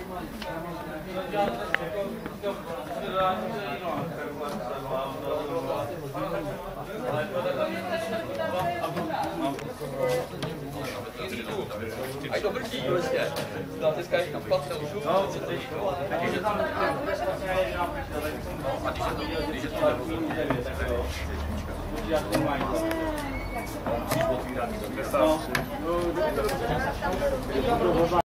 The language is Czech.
A to vrtí prostě. Dáte skáš tam platce už. Když je to